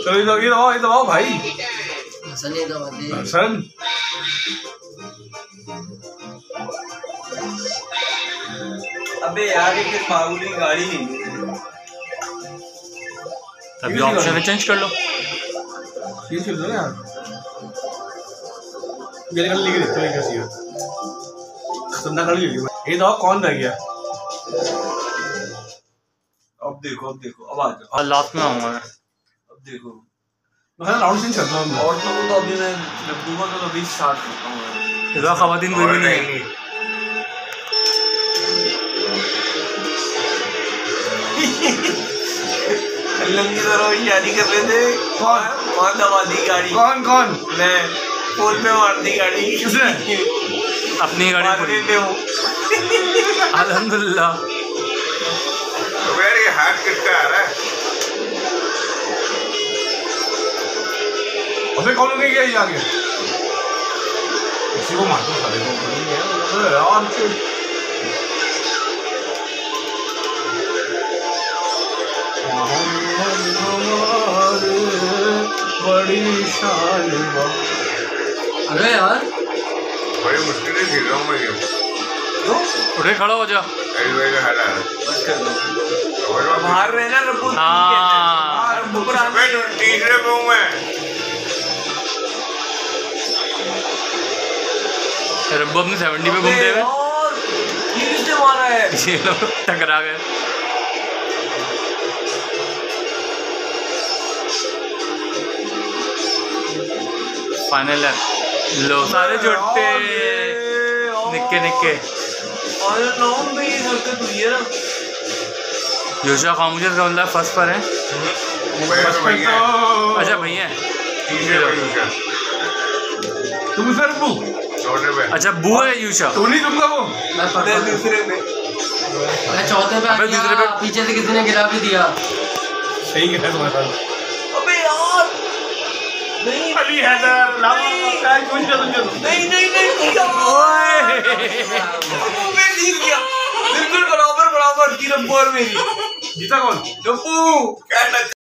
चलो ये दबाओ भाई। हसन ये दबा दे। हसन अबे यार ये मामूली गाड़ी नहीं है। अभी ऑप्शन चेंज कर लो। ये चल रहा है यार। मेरे कल लिख देते हैं कैसी है। खतरनाक गाड़ी लिखी है। ये दबाओ कौन रह गया? अब देखो अब आ जाओ। लास्ट में आऊंगा मैं। अब देखो मैं राउंड चेंज करता हूँ। और तो अभी मैं जब दूंगा तो अभी स्टार्ट करता हूँ। इधर खवातीन कोई भी नहीं है। लंगी तरह यारी कर रहे थे। कौन दबा दी गाड़ी? कौन मैं पोल पे मार दी गाड़ी। किसने? अपनी गाड़ी पूरी। अल्हम्दुलिल्लाह। ये हाथ किसका आ रहा है? अबे कौन नहीं गया ये आगे? किसी को मार दो साले को। अरे यार बड़ी शान। अरे यार बड़ी मुश्किल से खेल रहा हूँ मैं ये। क्यों? उठे खड़ा हो जा। एलवे का हाल है। बाहर रहना रब्बू। हाँ। रब्बू पर आना। मैं तीसरे पे हूँ मैं। रब्बू अपनी 70 पे घूमते हुए ये किसने मारा है? ये लोग टकरा गए। फाइनल है। लो सारे जुटते निक्के और नाम में ये हरकत हुई है ना। यूशा खामोशी का मतलब फर्स्ट पर है। अच्छा भैया तुम सर बू। अच्छा बू है यूशा। तू नहीं दूंगा वो। मैं दूसरे पे। मैं चौथे पे आ अबे दूसरे गया। पे पीछे से किसी ने गिरा भी दिया। सही कह तुम्हारे साथ। अबे यार नहीं अली हैदर लावा कुछ नहीं ओए मैं जीत गया बिल्कुल बराबर थी रब्बू और मेरी। जीता कौन? रब्बू।